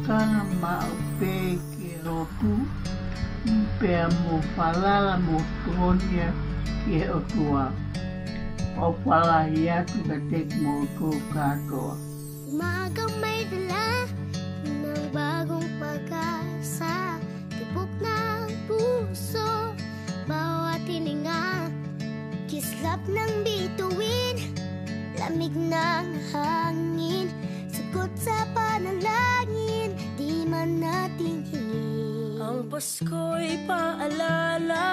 kana maupe ke otu, pea mo whalala mo tonia ke otua. O whalahi atu ka tek mo ko katoa. Umagang may dala ng bagong pag-asa, tibok ng puso, bawat hininga, kislap ng bituin, lamig ng hangin, sagot sa panalangin, di man natin hingin. Ang Pasko'y paalala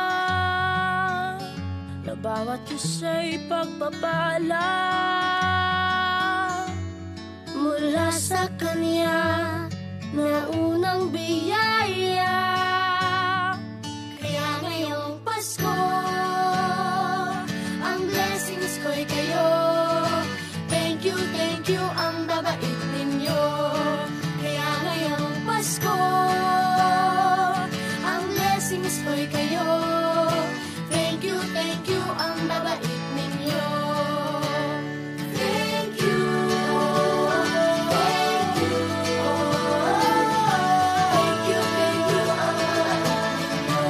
na bawat isa'y pagpapala mula sa Kanya na unang biyaya. Kaya ngayong Pasko, ang blessings ko'y kayo. Thank you, ang babait ninyo. Kaya ngayong Pasko, ang blessings ko'y kayo. Thank you, ang babait ninyo. Thank you, thank you, thank you, ang babait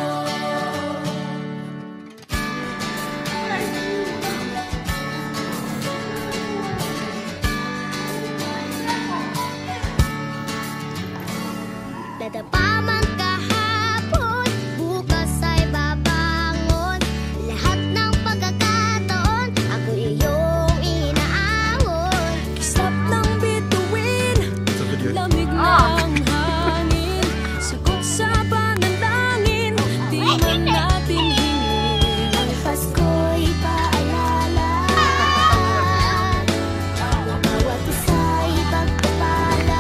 ninyo. Dadapa man kahapon, bukas ay babangon. Lahat ng pagkakataon, ako iyong inaahon. Kislap ng bituin, lamig ng hangin, sagot sa panalangin, di man natin hingin. Ang Pasko'y paalala na bawat isa'y pagpapala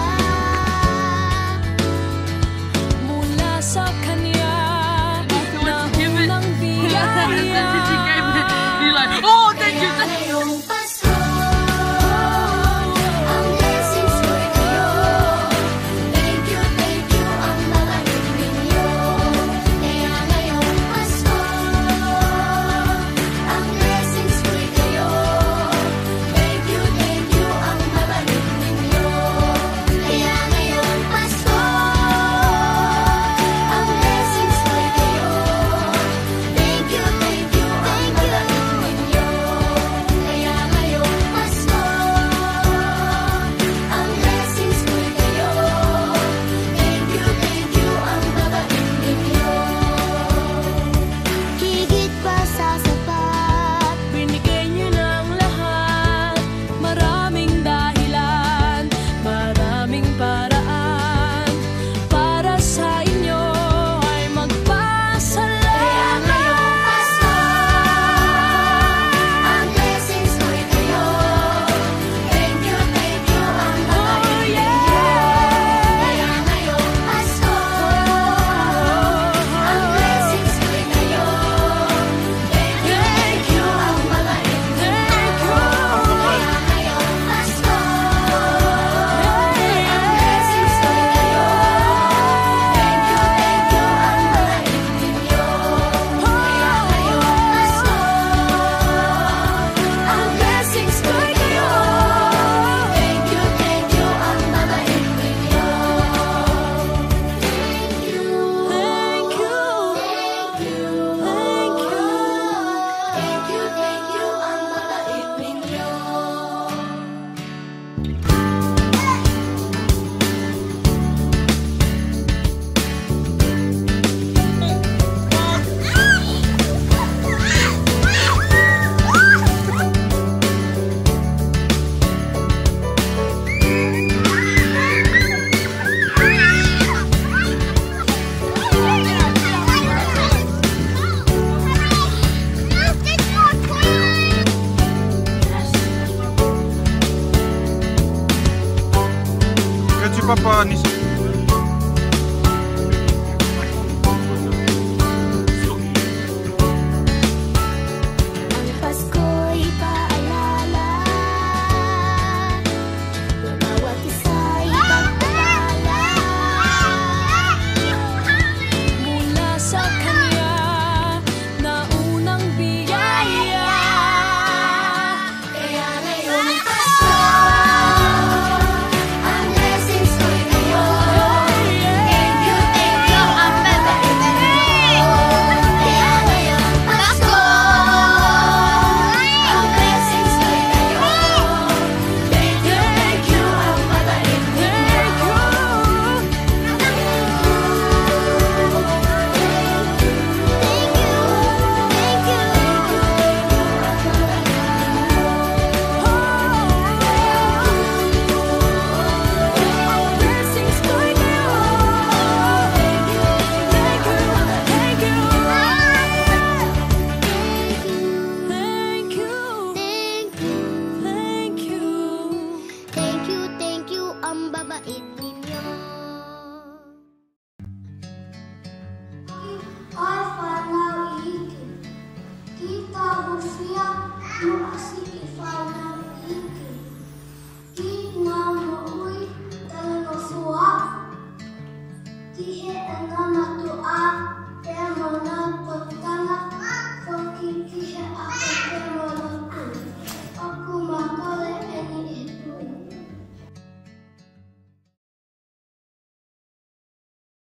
Mula sa Kanya na unang biyaya. Oh, thank you. ngayong Pasko. Ang blessings ko'y kayo. Thank you, ang babait ninyo. Kaya ngayong Pasko, ang blessings ko'y kayo. Thank you, ang babait ninyo. Kaya ngayong Pasko, ang blessings ko'y kayo. Thank you, ang babait ninyo. Kaya ngayong Pasko, ang blessings ko'y kayo. Thank you, ang babait ninyo. Higit pa sa sapat, Binigay niyo ng lahat, maraming dahilan, maraming paraan, para sa inyo ay magpasalamat. kaya ngayong Pasko, ang blessings ko'y kayo. Thank you, ang babait ninyo. Kaya ngayong Pasko, ang blessings ko'y kayo. Thank you, ang babait ninyo. Kaya ngayong Pasko, ang blessings ko'y kayo. Thank you, ang babait ninyo. Kaya ngayong Pasko, ang blessings ko'y kayo. Thank you, ang babait ninyo. Thank you, ang babait ninyo. Kasi papa ni Ang Pasko'y paalala na bawat isa'y pagpapala Mula sa Kanya na unang biyaya. Kaya ngayong Pasko, ang blessings ko'y kayo. Sofia, doa si Ivana Iki.